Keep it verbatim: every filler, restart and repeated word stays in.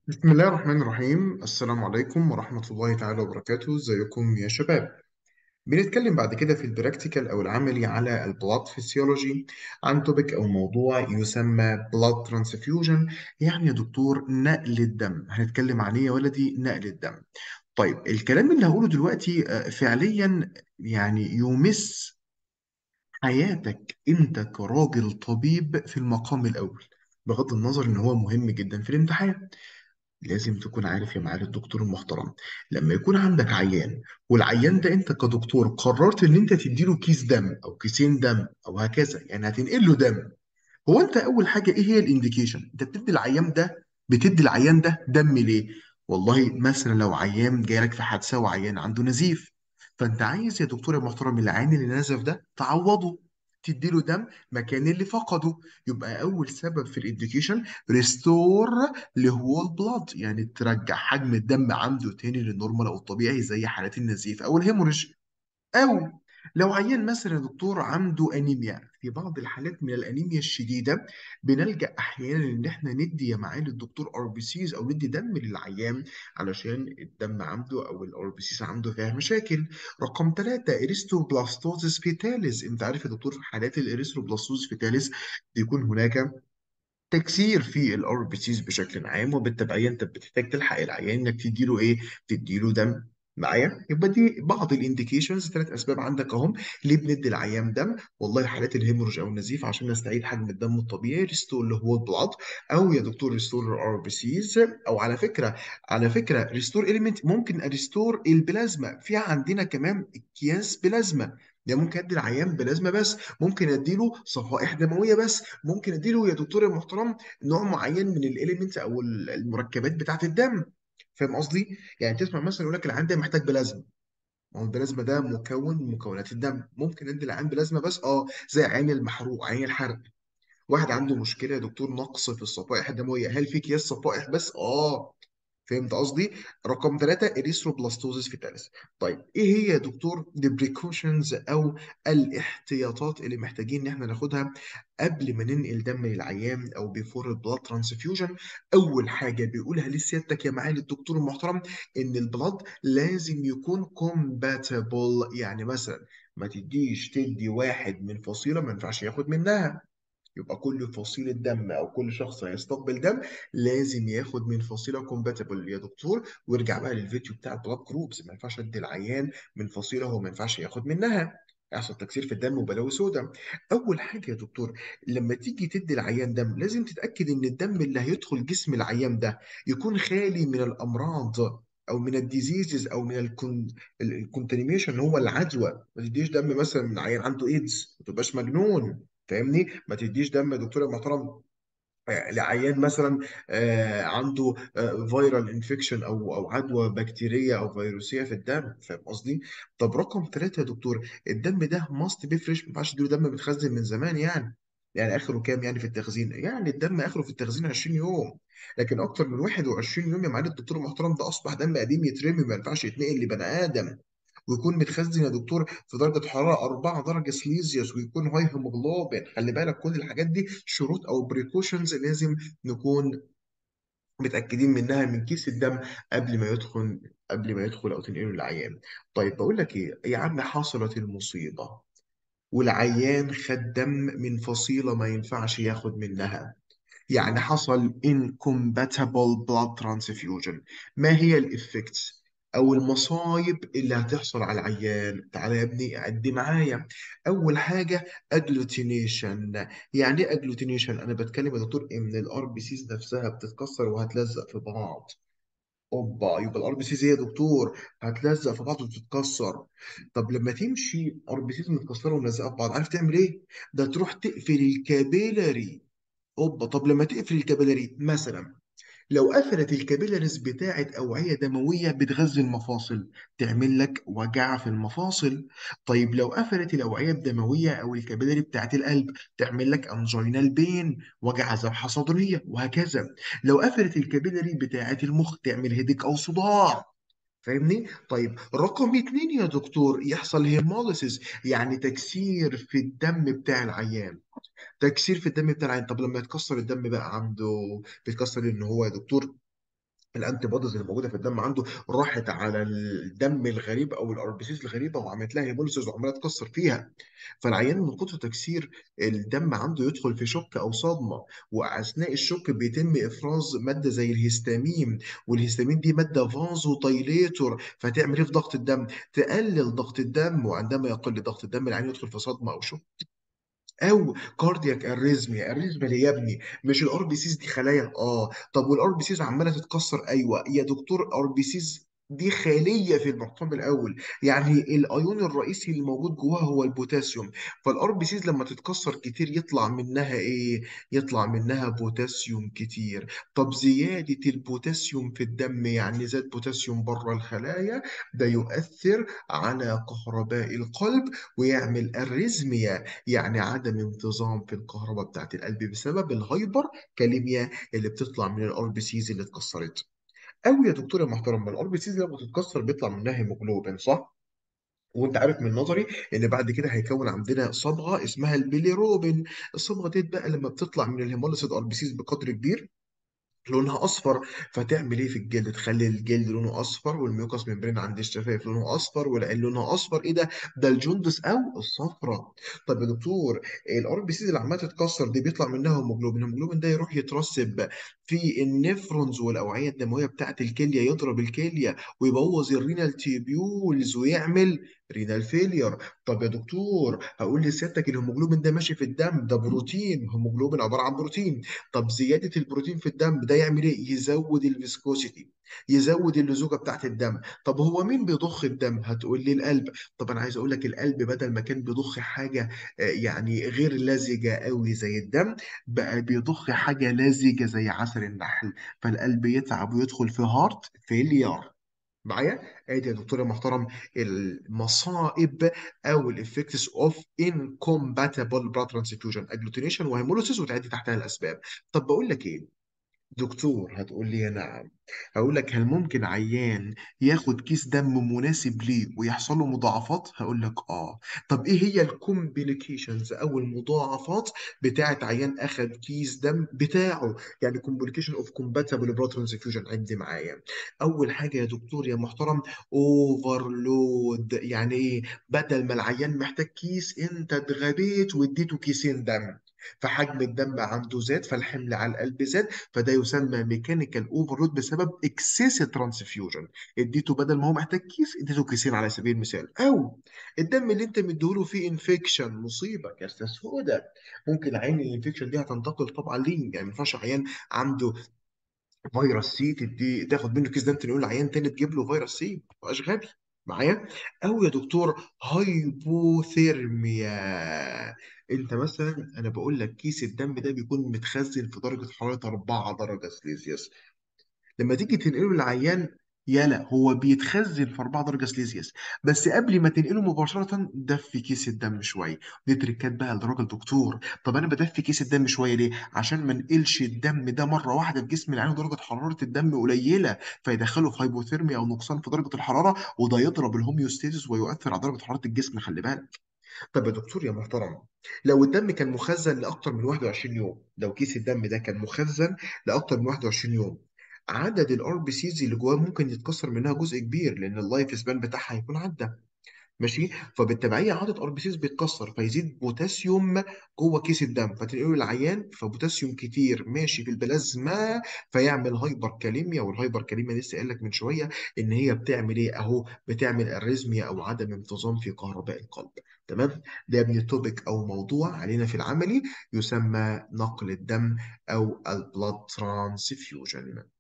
بسم الله الرحمن الرحيم. السلام عليكم ورحمة الله تعالى وبركاته. ازيكم يا شباب؟ بنتكلم بعد كده في البراكتيكال أو العملي على البلاد فيسيولوجي عن توبيك أو موضوع يسمى بلاد ترانسفيوجن. يعني يا دكتور نقل الدم، هنتكلم عليه يا ولدي نقل الدم. طيب الكلام اللي هقوله دلوقتي آه، فعليا يعني يمس حياتك أنت كراجل طبيب في المقام الأول، بغض النظر إن هو مهم جدا في الامتحان. لازم تكون عارف يا معالي الدكتور المحترم، لما يكون عندك عيان والعيان ده انت كدكتور قررت ان انت تديله كيس دم او كيسين دم او هكذا، يعني هتنقل له دم. هو انت اول حاجه ايه هي الانديكيشن؟ انت بتدي العيان ده بتدي العيان ده دم ليه؟ والله مثلا لو عيان جالك في حادثه وعيان عنده نزيف، فانت عايز يا دكتور يا محترم العيان اللي نزف ده تعوضه، تدي له دم مكان اللي فقده. يبقى اول سبب في الانديكيشن ريستور لهول بلاد، يعني ترجع حجم الدم عنده تاني للنورمال او الطبيعي زي حالات النزيف او الهيموريج. أو لو عيان مثلا يا دكتور عنده أنيميا، في بعض الحالات من الأنيميا الشديدة بنلجأ أحيانا إن إحنا ندي يا معالي الدكتور ار بي سيز أو ندي دم للعيان علشان الدم عنده أو الار بي سيز عنده فيها مشاكل. رقم ثلاثة إريثروبلاستوزيس فيتاليز. أنت عارف يا دكتور في حالات الإريثروبلاستوزيس فيتاليز بيكون هناك تكسير في الار بي سيز بشكل عام، وبالتبعيه انت بتحتاج تلحق العيان انك تديله ايه؟ تديله دم. معايا؟ يبقى دي بعض الانديكيشنز، ثلاث اسباب عندك اهم ليه بندي العيان دم. والله حالات الهيموريج او النزيف عشان نستعيد حجم الدم الطبيعي، ريستور اللي هو البلاد، او يا دكتور ريستور الار بي سيز، او على فكره على فكره ريستور اليمنت، ممكن ريستور البلازما. في عندنا كمان اكياس بلازما، ده ممكن ادي العيان بلازما بس، ممكن اديله صفائح دمويه بس، ممكن اديله يا دكتور المحترم نوع معين من الاليمنتس او المركبات بتاعه الدم. فاهم قصدي؟ يعني تسمع مثلا يقول لك العيان ده محتاج بلازما، ما هو البلازما ده مكون من مكونات الدم. ممكن ادي العيان بلازما بس، اه، زي عين المحروق، عين الحرق. واحد عنده مشكله يا دكتور نقص في الصفائح الدمويه، هل في اكياس صفائح بس؟ اه. فهمت قصدي؟ رقم ثلاثة اريثروبلاستوزيس فيتاليس. طيب ايه هي يا دكتور البريكوشنز او الاحتياطات اللي محتاجين ان احنا ناخدها قبل ما ننقل دم للعيان او بيفور البلاد ترانسفيوجن؟ اول حاجه بيقولها لسيادتك يا معالي الدكتور المحترم ان البلاد لازم يكون كومباتبل. يعني مثلا ما تديش تدي واحد من فصيله ما ينفعش ياخد منها. يبقى كل فصيلة دم أو كل شخص هيستقبل دم لازم ياخد من فصيلة كومباتبل يا دكتور. وارجع بقى للفيديو بتاع البلاد جروبس، ما ينفعش ادي العيان من فصيلة هو ما ينفعش ياخد منها، يحصل تكسير في الدم وبلاوي سودا. أول حاجة يا دكتور لما تيجي تدي العيان دم لازم تتأكد إن الدم اللي هيدخل جسم العيان ده يكون خالي من الأمراض او من الديزيزز او من الكونتينيميشن، هو العدوى. ما تديش دم مثلا من عيان عنده ايدز، ما تبقاش مجنون. فاهمني؟ ما تديش دم يا دكتور محترم آه، لعيان مثلا آه، عنده فيرال انفكشن او او عدوى بكتيريه او فيروسيه في الدم. فاهم قصدي؟ طب رقم ثلاثة يا دكتور، الدم ده ماست بي فريش، ما ينفعش تديله دم متخزن من زمان. يعني يعني اخره كام يعني في التخزين؟ يعني الدم اخره في التخزين عشرين يوم، لكن اكتر من واحد وعشرين يوم يا معالي الدكتور المحترم ده اصبح دم قديم يترمي، ما ينفعش يتنقل لبني ادم. ويكون متخزن يا دكتور في درجه حراره أربعة درجه سليزيوس، ويكون هاي هيموجلوبين. خلي بالك كل الحاجات دي شروط او بريكوشنز لازم نكون متاكدين منها من كيس الدم قبل ما يدخل قبل ما يدخل او تنقله للعيان. طيب بقول لك ايه يا عم، حصلت المصيبه والعيان خد دم من فصيله ما ينفعش ياخد منها، يعني حصل incompatible blood transfusion. ما هي الإفكتس أو المصايب اللي هتحصل على العيان؟ تعالى يا ابني عد معايا. أول حاجة agglutination. يعني إيه agglutination؟ أنا بتكلم يا دكتور إن الار بي سيز نفسها بتتكسر وهتلزق في بعض. اوبا، يبقى الار بي سيز هي يا دكتور هتلزق في بعض وتتكسر. طب لما تمشي ار بي سيز متكسره وملزقه في بعض، عارف تعمل ايه؟ ده تروح تقفل الكابيلاري. اوبا، طب لما تقفل الكابيلاري مثلا، لو قفلت الكابيلاريز بتاعه اوعيه دمويه بتغذي المفاصل تعمل لك وجع في المفاصل. طيب لو قفلت الاوعيه الدمويه او الكابيلاري بتاعه القلب تعمل لك انجينال بين، وجع ذبحه صدريه، وهكذا. لو قفلت الكابيلاري بتاعه المخ تعمل هيديك او صداع. فاهمني؟ طيب رقم اتنين يا دكتور يحصل هيموليسيس، يعني تكسير في الدم بتاع العيان. تكسير في الدم بتاع العين. طب لما يتكسر الدم بقى عنده، بيتكسر ان هو يا دكتور الانتي بوديز اللي موجوده في الدم عنده راحت على الدم الغريب او الار بي سيز الغريبه وعملت لها هيموليسيس وعماله تكسر فيها. فالعيان من كتر تكسير الدم عنده يدخل في شك او صدمه، واثناء الشك بيتم افراز ماده زي الهستامين، والهستامين دي ماده فازو دايليتور، فتعمل ايه في ضغط الدم؟ تقلل ضغط الدم، وعندما يقل ضغط الدم العيان يدخل في صدمه او شك او كاردياك اريزميا. اريزميا ليه يا ابني؟ مش الار بي سيز دي خلايا؟ اه. طب والار بي سيز عماله تتكسر؟ ايوه يا دكتور، ار بي سيز دي خليه في المقام الاول، يعني الايون الرئيسي اللي موجود جواها هو البوتاسيوم. فالار بي سيز لما تتكسر كتير يطلع منها ايه؟ يطلع منها بوتاسيوم كتير. طب زياده البوتاسيوم في الدم، يعني زاد بوتاسيوم بره الخلايا، ده يؤثر على كهرباء القلب ويعمل اريزميا، يعني عدم انتظام في الكهرباء بتاعت القلب بسبب الهايبر كاليميا اللي بتطلع من الار بي سيز اللي اتكسرت. او يا دكتور يا محترم، الار بي سيز لما بتتكسر بيطلع منها هيموجلوبين، صح؟ وانت عارف من نظري ان بعد كده هيكون عندنا صبغه اسمها البيليروبين. الصبغه دي بقى لما بتطلع من الهيموليسيد ار بي سيز بقدر كبير لونها اصفر، فتعمل ايه في الجلد؟ تخلي الجلد لونه اصفر، والميوكس ممبرين عند الشفايف لونه اصفر، والعين لونها اصفر. ايه ده؟ ده الجندس او الصفرة. طب يا دكتور، الار بي سيز اللي عماله تتكسر دي بيطلع منها هيموجلوبين، الهيموجلوبين ده يروح يترسب في النفرونز والاوعيه الدمويه بتاعه الكليه، يضرب الكليه ويبوظ الرينال تيبيولز ويعمل رينال فيلير. طب يا دكتور، هقول لسيادتك الهيموجلوبين ده ماشي في الدم، ده بروتين، هيموجلوبين عباره عن بروتين. طب زياده البروتين في الدم ده يعمل ايه؟ يزود الفيسكوسيتي، يزود اللزوجه بتاعت الدم. طب هو مين بيضخ الدم؟ هتقول لي القلب. طب انا عايز اقول لك القلب بدل ما كان بيضخ حاجه آه، يعني غير لزجه قوي زي الدم، بقى بيضخ حاجه لزجه زي عسل النحل، فالقلب يتعب ويدخل في هارت فيلير. معايا؟ ادي يا دكتور يا محترم المصائب او الافكتس اوف انكومباتبل بلاد ترانسفيوجن، اجلوتينيشن وهيمولوسيس، وتعدي تحتها الاسباب. طب بقول لك ايه دكتور؟ هتقول لي نعم. هقول لك هل ممكن عيان ياخد كيس دم مناسب ليه ويحصل له مضاعفات؟ هقول لك اه. طب ايه هي الكومبليكيشنز او المضاعفات بتاعت عيان اخد كيس دم بتاعه؟ يعني كومبليكيشن اوف كومباتبل بلاد ترانسفيوجن، عد معايا. اول حاجه يا دكتور يا محترم، اوفرلود. يعني ايه؟ بدل ما العيان محتاج كيس انت اتغبيت واديته كيسين دم، فحجم الدم عنده زاد، فالحمل على القلب زاد، فده يسمى ميكانيكال اوفرلود بسبب اكسس ترانسفيوجن. اديته بدل ما هو محتاج كيس اديته كيسين على سبيل المثال. او الدم اللي انت مديهوله فيه انفكشن، مصيبه كارثه سوداء، ممكن عين الانفكشن دي هتنتقل طبعا ليه. يعني ما ينفعش عيان عنده فيروس سي تدي تاخد منه كيس دم تنقل لعيان تاني تجيب له فيروس سي، ما تبقاش غبي. معايا؟ او يا دكتور هايبوثيرميا. انت مثلا، انا بقول لك كيس الدم ده بيكون متخزن في درجه حراره اربعة درجه سليزيوس، لما تيجي تنقله للعيان، يلا هو بيتخزن في اربعة درجه سليزيوس، بس قبل ما تنقله مباشره دفي كيس الدم شويه. دي تريكات بقى لراجل دكتور. طب انا بدفي كيس الدم شويه ليه؟ عشان ما انقلش الدم ده مره واحده في جسم العيان درجه حراره الدم قليله، فيدخله في هايبوثيرميا او نقصان في درجه الحراره، وده يضرب الهوميوستاسيس ويؤثر على درجه حراره الجسم، خلي بالك. طب يا دكتور يا محترم، لو الدم كان مخزن لاكتر من واحد وعشرين يوم، لو كيس الدم ده كان مخزن لاكتر من واحد وعشرين يوم، عدد الار بي سيز اللي جواه ممكن يتكسر منها جزء كبير، لان اللايف سبان بتاعها هيكون عدى. ماشي؟ فبالتبعيه عدد ار بي سيز بيتكسر، فيزيد بوتاسيوم جوه كيس الدم، فتنقله للعيان، فبوتاسيوم كتير ماشي في البلازما، فيعمل هايبر كاليميا. والهايبر كاليميا لسه قايل لك من شويه ان هي بتعمل ايه اهو؟ بتعمل اريزميا او عدم انتظام في كهرباء القلب. تمام؟ ده يا ابني توبيك او موضوع علينا في العملي يسمى نقل الدم او البلاد ترانسفيوجن.